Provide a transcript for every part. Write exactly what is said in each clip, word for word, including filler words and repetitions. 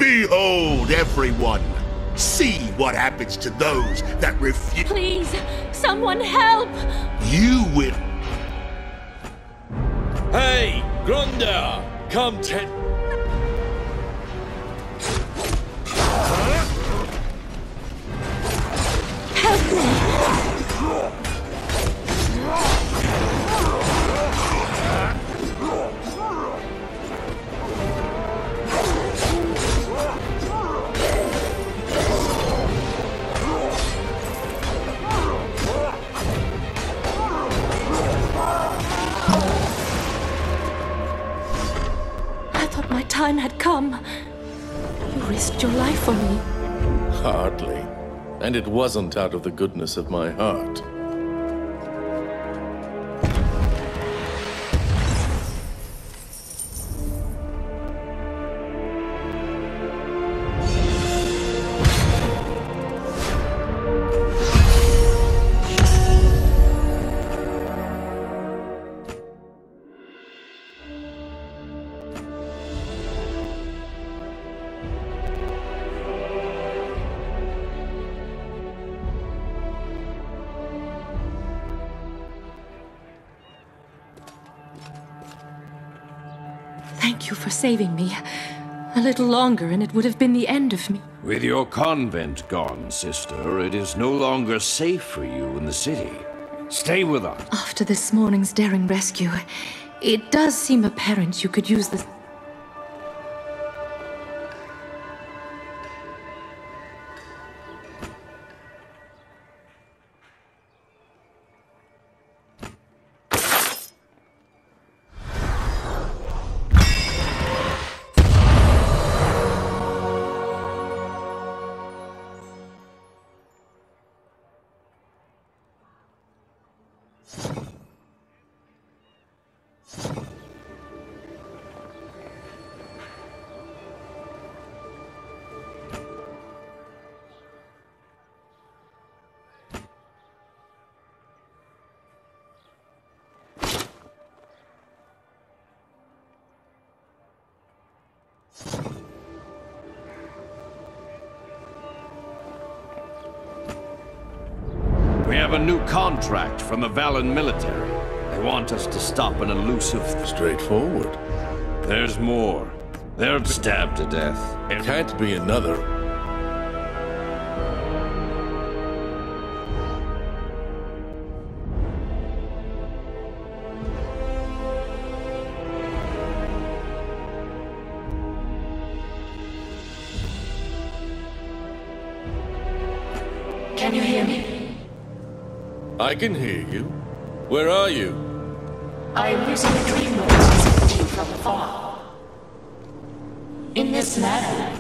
Behold, everyone! See what happens to those that refuse. Please, someone help! You will. Hey, Grunda! Come ten. Help me! Time had come. You risked your life for me. Hardly. And it wasn't out of the goodness of my heart. Thank you for saving me. A little longer and it would have been the end of me. With your convent gone, sister, it is no longer safe for you in the city. Stay with us. After this morning's daring rescue, it does seem apparent you could use this. We have a new contract from the Valen military. They want us to stop an elusive... Straightforward. There's more. They're stabbed to death. It can't be another. Can you hear me? I can hear you. Where are you? I am using the dream noise to from afar. In this manner.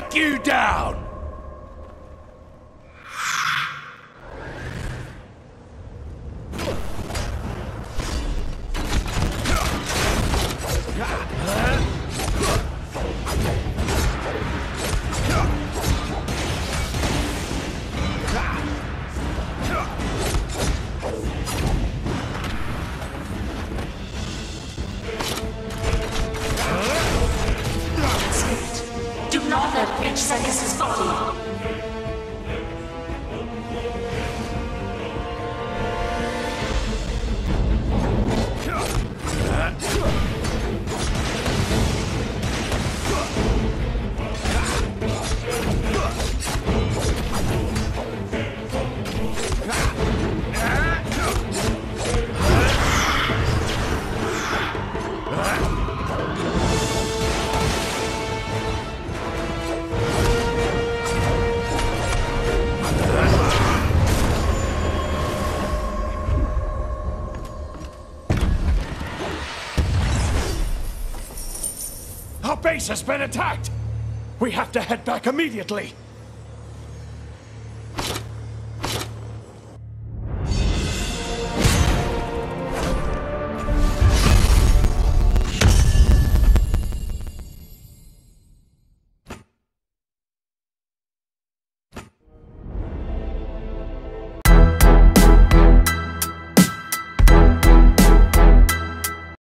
track you down! Do not let it reach Zegas's body. Our base has been attacked! We have to head back immediately!